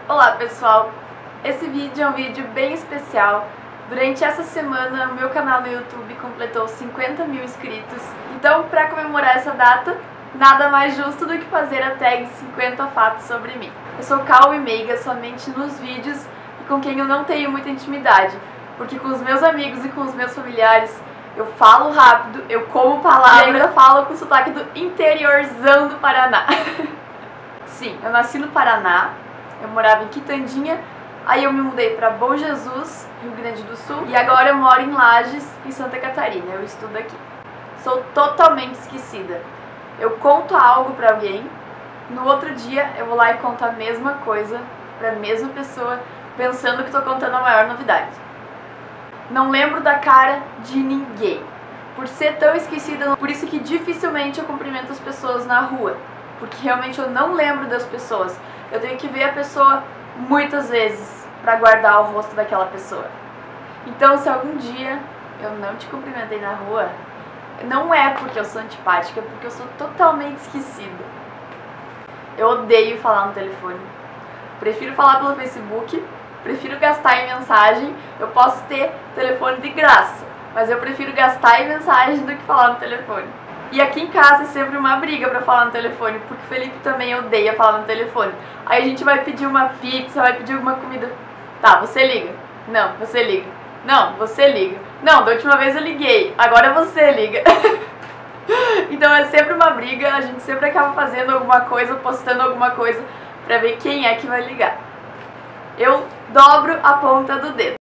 Olá pessoal, esse vídeo é um vídeo bem especial. Durante essa semana o meu canal no YouTube completou 50 mil inscritos. Então, para comemorar essa data, nada mais justo do que fazer a tag 50 fatos sobre mim. Eu sou calma e meiga somente nos vídeos e com quem eu não tenho muita intimidade, porque com os meus amigos e com os meus familiares eu falo rápido, eu como palavra e ainda falo com sotaque do interiorzão do Paraná. Sim, eu nasci no Paraná, eu morava em Quitandinha, aí eu me mudei para Bom Jesus, Rio Grande do Sul, e agora eu moro em Lages, em Santa Catarina, eu estudo aqui. Sou totalmente esquecida. Eu conto algo para alguém, no outro dia eu vou lá e conto a mesma coisa para a mesma pessoa, pensando que estou contando a maior novidade. Não lembro da cara de ninguém. Por ser tão esquecida, por isso que dificilmente eu cumprimento as pessoas na rua, porque realmente eu não lembro das pessoas. Eu tenho que ver a pessoa muitas vezes para guardar o rosto daquela pessoa. Então, se algum dia eu não te cumprimentei na rua, não é porque eu sou antipática, é porque eu sou totalmente esquecida. Eu odeio falar no telefone. Prefiro falar pelo Facebook, prefiro gastar em mensagem. Eu posso ter telefone de graça, mas eu prefiro gastar em mensagem do que falar no telefone. E aqui em casa é sempre uma briga pra falar no telefone, porque o Felipe também odeia falar no telefone. Aí a gente vai pedir uma pizza, vai pedir alguma comida. Tá, você liga. Não, você liga. Não, você liga. Não, da última vez eu liguei, agora você liga. Então é sempre uma briga, a gente sempre acaba fazendo alguma coisa, postando alguma coisa pra ver quem é que vai ligar. Eu dobro a ponta do dedo.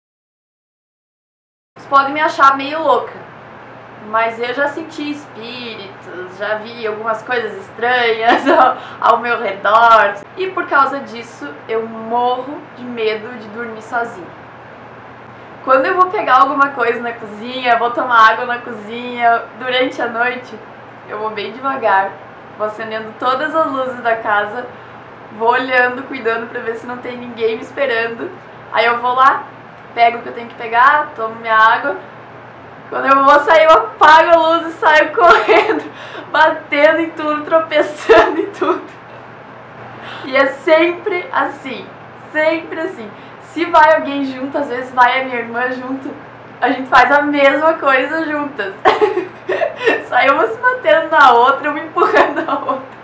Vocês podem me achar meio louca, mas eu já senti espíritos, já vi algumas coisas estranhas ao meu redor. E por causa disso, eu morro de medo de dormir sozinha. Quando eu vou pegar alguma coisa na cozinha, vou tomar água na cozinha, durante a noite, eu vou bem devagar, vou acendendo todas as luzes da casa, vou olhando, cuidando pra ver se não tem ninguém me esperando. Aí eu vou lá, pego o que eu tenho que pegar, tomo minha água. Quando eu vou sair, eu apago a luz e saio correndo, batendo em tudo, tropeçando em tudo. E é sempre assim, sempre assim. Se vai alguém junto, às vezes vai a minha irmã junto, a gente faz a mesma coisa juntas. Sai uma se batendo na outra, uma empurrando a outra.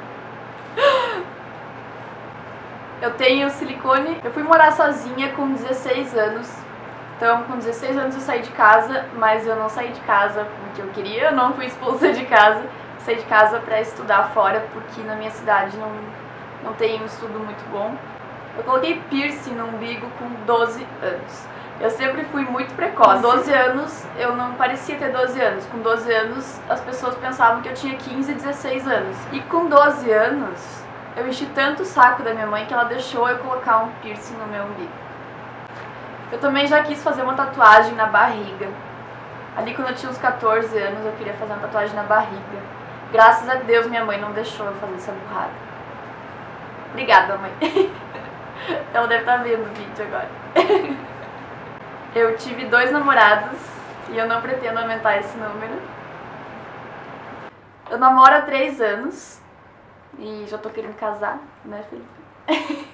Eu tenho silicone, eu fui morar sozinha com 16 anos. Então, com 16 anos eu saí de casa, mas eu não saí de casa porque eu queria, eu não fui expulsa de casa. Saí de casa para estudar fora, porque na minha cidade não tem um estudo muito bom. Eu coloquei piercing no umbigo com 12 anos. Eu sempre fui muito precoce. Com 12 anos, eu não parecia ter 12 anos. Com 12 anos, as pessoas pensavam que eu tinha 15, 16 anos. E com 12 anos, eu enchi tanto o saco da minha mãe que ela deixou eu colocar um piercing no meu umbigo. Eu também já quis fazer uma tatuagem na barriga. Ali quando eu tinha uns 14 anos, eu queria fazer uma tatuagem na barriga. Graças a Deus, minha mãe não deixou eu fazer essa burrada. Obrigada, mãe. Ela deve estar vendo o vídeo agora. Eu tive 2 namorados e eu não pretendo aumentar esse número. Eu namoro há 3 anos e já tô querendo casar, né, Felipe?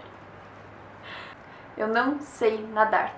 Eu não sei nadar.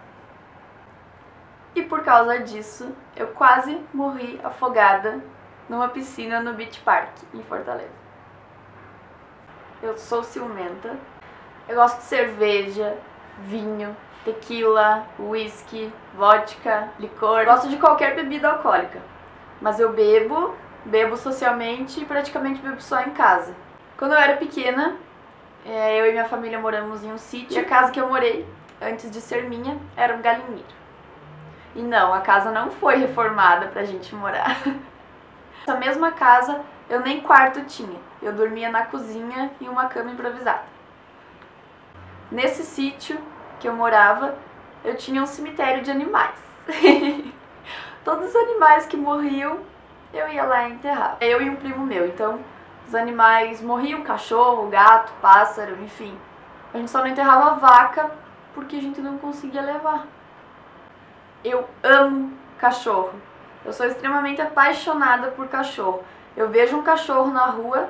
E por causa disso, eu quase morri afogada numa piscina no Beach Park, em Fortaleza. Eu sou ciumenta. Eu gosto de cerveja, vinho, tequila, whisky, vodka, licor. Eu gosto de qualquer bebida alcoólica. Mas eu bebo socialmente e praticamente bebo só em casa. Quando eu era pequena, eu e minha família moramos em um sítio. E a casa que eu morei, antes de ser minha, era um galinheiro. E não, a casa não foi reformada pra gente morar. Essa mesma casa, eu nem quarto tinha. Eu dormia na cozinha em uma cama improvisada. Nesse sítio que eu morava, eu tinha um cemitério de animais. Todos os animais que morriam, eu ia lá e enterrava. Eu e um primo meu, então os animais morriam, cachorro, gato, pássaro, enfim. A gente só não enterrava vaca porque a gente não conseguia levar. Eu amo cachorro. Eu sou extremamente apaixonada por cachorro. Eu vejo um cachorro na rua,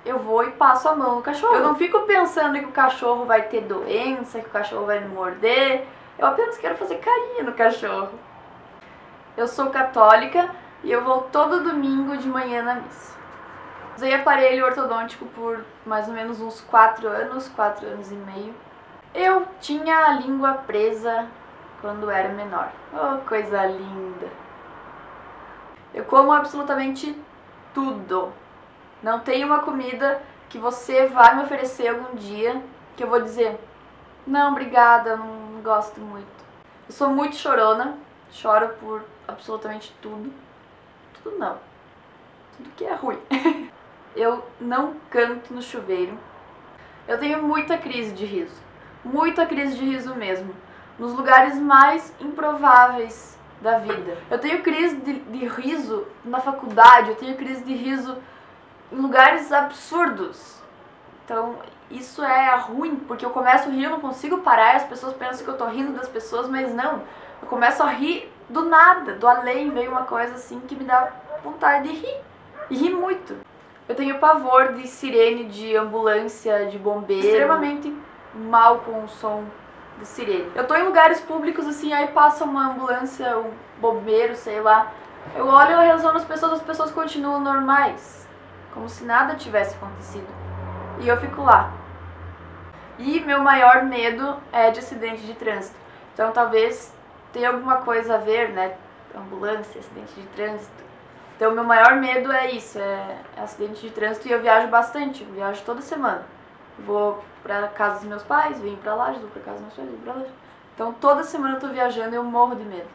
eu vou e passo a mão no cachorro. Eu não fico pensando que o cachorro vai ter doença, que o cachorro vai me morder. Eu apenas quero fazer carinho no cachorro. Eu sou católica e eu vou todo domingo de manhã na missa. Usei aparelho ortodôntico por mais ou menos uns 4 anos e meio. Eu tinha a língua presa quando era menor. Oh, coisa linda! Eu como absolutamente tudo. Não tem uma comida que você vai me oferecer algum dia que eu vou dizer: não, obrigada, eu não gosto muito. Eu sou muito chorona, choro por absolutamente tudo. Tudo não. Tudo que é ruim. Eu não canto no chuveiro. Eu tenho muita crise de riso. Muita crise de riso mesmo. Nos lugares mais improváveis da vida. Eu tenho crise de riso na faculdade, eu tenho crise de riso em lugares absurdos. Então isso é ruim, porque eu começo a rir, eu não consigo parar, as pessoas pensam que eu tô rindo das pessoas, mas não. Eu começo a rir do nada, do além, veio uma coisa assim que me dá vontade de rir. E rir muito. Eu tenho pavor de sirene de ambulância, de bombeiro. Extremamente mal com o som de sirene. Eu tô em lugares públicos assim, aí passa uma ambulância, um bombeiro, sei lá. Eu olho a reação das pessoas continuam normais. Como se nada tivesse acontecido. E eu fico lá. E meu maior medo é de acidente de trânsito. Então talvez tenha alguma coisa a ver, né? Ambulância, acidente de trânsito. Então meu maior medo é isso, é acidente de trânsito. E eu viajo bastante, eu viajo toda semana. Eu vou pra casa dos meus pais, venho pra lá, vou pra casa dos meus pais, venho pra lá. Então toda semana eu tô viajando e eu morro de medo.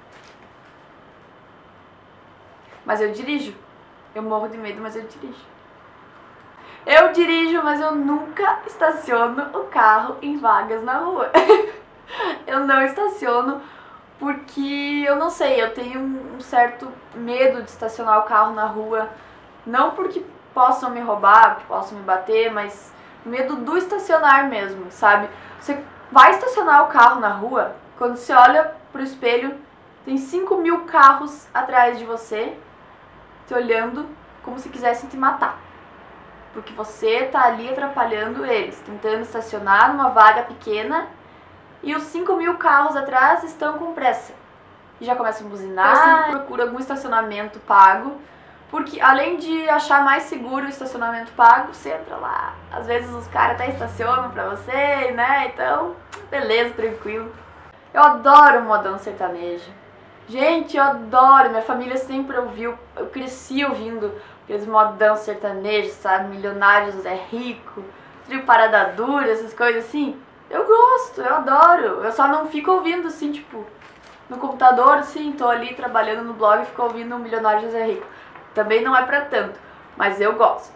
Mas eu dirijo. Eu morro de medo, mas eu dirijo. Eu dirijo, mas eu nunca estaciono o carro em vagas na rua. Eu não estaciono porque, eu não sei, eu tenho um certo medo de estacionar o carro na rua. Não porque possam me roubar, porque possam me bater, mas medo do estacionar mesmo, sabe? Você vai estacionar o carro na rua, quando você olha pro espelho, tem 5.000 carros atrás de você, te olhando como se quisessem te matar. Porque você tá ali atrapalhando eles, tentando estacionar numa vaga pequena e os 5.000 carros atrás estão com pressa. E já começam a buzinar, eu sempre procuro algum estacionamento pago, porque além de achar mais seguro o estacionamento pago, você entra lá, às vezes os caras até estacionam pra você, né? Então, beleza, tranquilo. Eu adoro modão sertanejo. Gente, eu adoro, minha família sempre ouviu, eu cresci ouvindo aqueles modão sertanejos, sabe? Milionários é Rico, Trio Parada Dura, essas coisas assim. Eu gosto, eu adoro. Eu só não fico ouvindo assim, tipo, no computador, assim, tô ali trabalhando no blog e fico ouvindo o Milionário José Rico. Também não é pra tanto, mas eu gosto.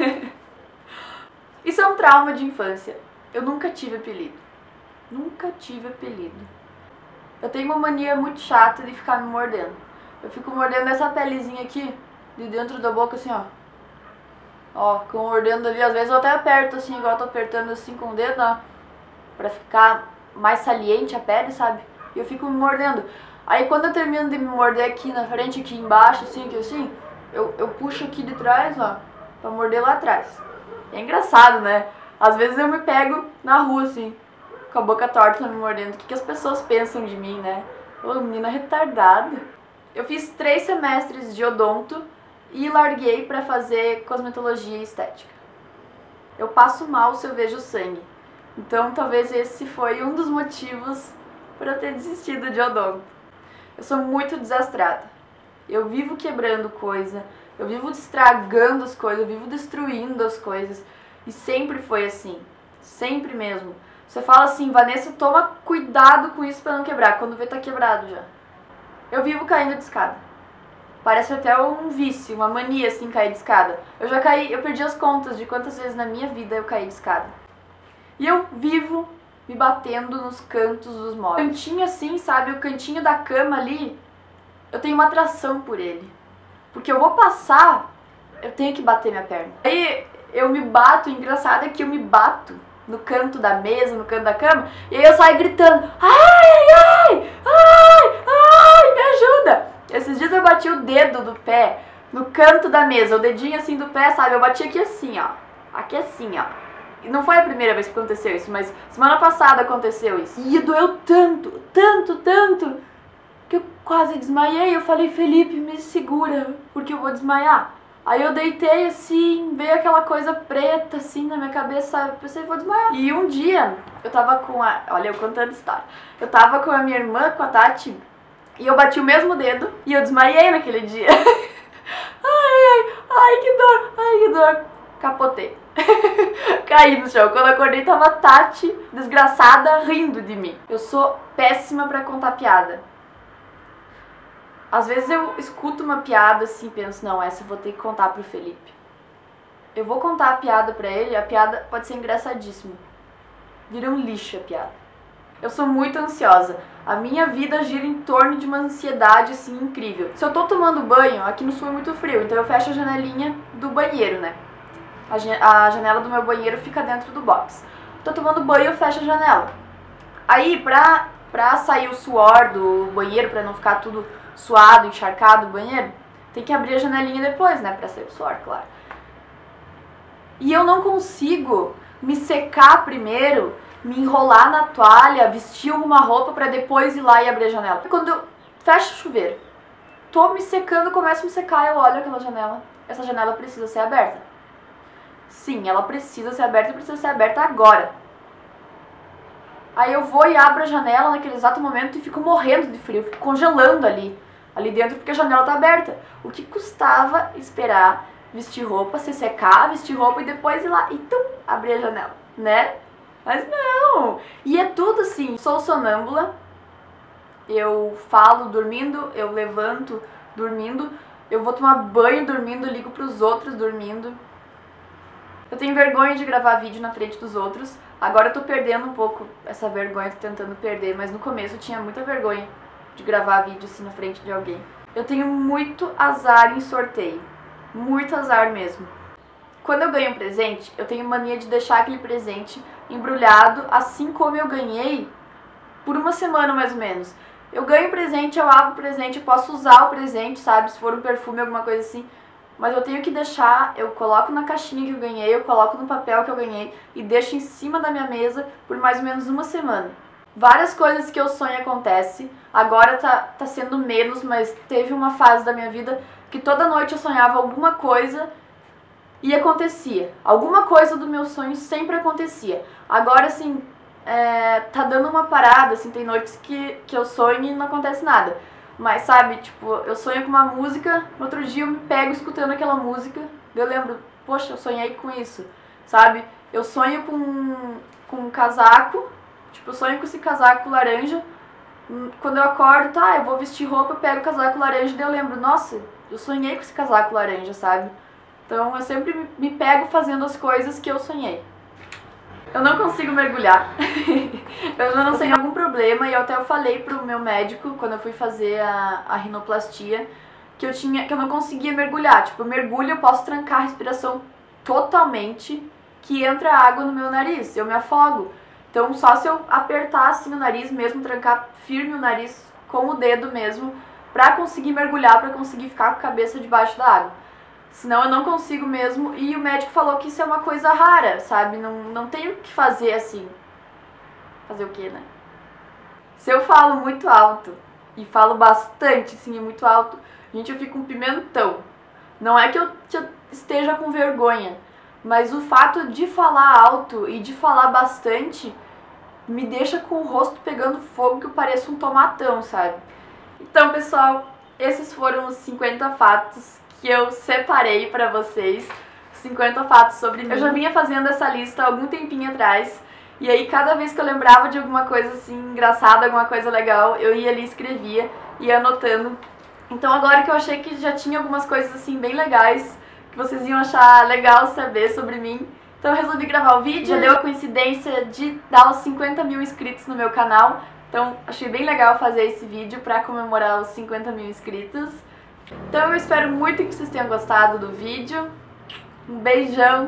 Isso é um trauma de infância. Eu nunca tive apelido. Nunca tive apelido. Eu tenho uma mania muito chata de ficar me mordendo. Eu fico mordendo essa pelezinha aqui, de dentro da boca, assim, ó. Ó, fico mordendo ali. Às vezes eu até aperto, assim, igual eu tô apertando assim com o dedo, ó. Pra ficar mais saliente a pele, sabe? E eu fico me mordendo. Aí quando eu termino de me morder aqui na frente, aqui embaixo, assim, aqui assim, eu puxo aqui de trás, ó, pra morder lá atrás. É engraçado, né? Às vezes eu me pego na rua, assim, com a boca torta me mordendo. O que as pessoas pensam de mim, né? Ô, menina retardada. Eu fiz 3 semestres de odonto e larguei pra fazer cosmetologia e estética. Eu passo mal se eu vejo sangue. Então talvez esse foi um dos motivos para eu ter desistido de odonto. Eu sou muito desastrada. Eu vivo quebrando coisa, eu vivo estragando as coisas, eu vivo destruindo as coisas. E sempre foi assim, sempre mesmo. Você fala assim, Vanessa, toma cuidado com isso para não quebrar, quando vê tá quebrado já. Eu vivo caindo de escada. Parece até um vício, uma mania assim, cair de escada. Eu já caí, eu perdi as contas de quantas vezes na minha vida eu caí de escada. E eu vivo me batendo nos cantos dos móveis. O cantinho assim, sabe? O cantinho da cama ali, eu tenho uma atração por ele. Porque eu vou passar, eu tenho que bater minha perna. Aí eu me bato, engraçado é que eu me bato no canto da mesa, no canto da cama, e aí eu saio gritando: ai, ai, ai, ai, me ajuda! Esses dias eu bati o dedo do pé no canto da mesa, o dedinho assim do pé, sabe? Eu bati aqui assim, ó. aqui assim, ó. E não foi a primeira vez que aconteceu isso, mas semana passada aconteceu isso. E doeu tanto, que eu quase desmaiei. Eu falei, Felipe, me segura, porque eu vou desmaiar. Aí eu deitei assim, veio aquela coisa preta assim na minha cabeça, eu pensei, vou desmaiar. E um dia, eu tava com a... Olha, eu contando história. Eu tava com a minha irmã, com a Tati, e eu bati o mesmo dedo e eu desmaiei naquele dia. Ai, que dor. Capotei. Caí no chão. Quando eu acordei, tava a Tati, desgraçada, rindo de mim. Eu sou péssima pra contar piada. Às vezes eu escuto uma piada assim e penso, não, essa eu vou ter que contar pro Felipe. Eu vou contar a piada pra ele, a piada pode ser engraçadíssima. Vira um lixo a piada. Eu sou muito ansiosa. A minha vida gira em torno de uma ansiedade assim incrível. Se eu tô tomando banho, aqui no sul é muito frio, então eu fecho a janelinha do banheiro, né? A janela do meu banheiro fica dentro do box. Tô tomando banho, eu fecho a janela. Aí, pra sair o suor do banheiro, pra não ficar tudo suado, encharcado o banheiro, tem que abrir a janelinha depois, né? Pra sair o suor, claro. E eu não consigo me secar primeiro, me enrolar na toalha, vestir alguma roupa pra depois ir lá e abrir a janela. Quando eu fecho o chuveiro, tô me secando, começo a me secar, eu olho aquela janela. Essa janela precisa ser aberta. Sim, ela precisa ser aberta e precisa ser aberta agora. Aí eu vou e abro a janela naquele exato momento e fico morrendo de frio, fico congelando ali dentro porque a janela tá aberta. O que custava esperar vestir roupa, se secar, vestir roupa e depois ir lá e abrir a janela, né? Mas não! E é tudo assim, sou sonâmbula, eu falo dormindo, eu levanto dormindo, eu vou tomar banho dormindo, ligo pros outros dormindo. Eu tenho vergonha de gravar vídeo na frente dos outros. Agora eu tô perdendo um pouco essa vergonha, tô tentando perder, mas no começo eu tinha muita vergonha de gravar vídeo assim na frente de alguém. Eu tenho muito azar em sorteio. Muito azar mesmo. Quando eu ganho um presente, eu tenho mania de deixar aquele presente embrulhado assim como eu ganhei por uma semana mais ou menos. Eu ganho um presente, eu abro o presente, eu posso usar o presente, sabe? Se for um perfume, alguma coisa assim. Mas eu tenho que deixar, eu coloco na caixinha que eu ganhei, eu coloco no papel que eu ganhei e deixo em cima da minha mesa por mais ou menos uma semana. Várias coisas que eu sonho acontecem, agora tá sendo menos, mas teve uma fase da minha vida que toda noite eu sonhava alguma coisa e acontecia. Alguma coisa do meu sonho sempre acontecia. Agora, assim, tá dando uma parada, assim, tem noites que eu sonho e não acontece nada. Mas, sabe, tipo, eu sonho com uma música, no outro dia eu me pego escutando aquela música, eu lembro, poxa, eu sonhei com isso, sabe? Eu sonho com um casaco, tipo, eu sonho com esse casaco laranja, quando eu acordo, tá, eu vou vestir roupa, eu pego o casaco laranja e eu lembro, nossa, eu sonhei com esse casaco laranja, sabe? Então eu sempre me pego fazendo as coisas que eu sonhei. Eu não consigo mergulhar, eu não tenho algum problema e eu falei pro meu médico, quando eu fui fazer a rinoplastia, que eu não conseguia mergulhar. Tipo, eu mergulho, eu posso trancar a respiração totalmente, que entra água no meu nariz, eu me afogo. Então só se eu apertar assim o nariz mesmo, trancar firme o nariz com o dedo mesmo, pra conseguir mergulhar, pra conseguir ficar com a cabeça debaixo da água. Senão eu não consigo mesmo, e o médico falou que isso é uma coisa rara, sabe? Não tenho o que fazer assim. Fazer o quê, né? Se eu falo muito alto, e falo bastante, assim, muito alto, gente, eu fico um pimentão. Não é que eu esteja com vergonha, mas o fato de falar alto e de falar bastante me deixa com o rosto pegando fogo que eu pareço um tomatão, sabe? Então, pessoal, esses foram os 50 fatos que eu separei pra vocês, 50 fatos sobre mim. Eu já vinha fazendo essa lista há algum tempinho atrás, e aí cada vez que eu lembrava de alguma coisa assim engraçada, alguma coisa legal, eu ia ali, escrevia, ia anotando. Então agora que eu achei que já tinha algumas coisas assim bem legais, que vocês iam achar legal saber sobre mim, então eu resolvi gravar o vídeo. Já deu a coincidência de dar os 50 mil inscritos no meu canal, então achei bem legal fazer esse vídeo pra comemorar os 50 mil inscritos. Então eu espero muito que vocês tenham gostado do vídeo. Um beijão!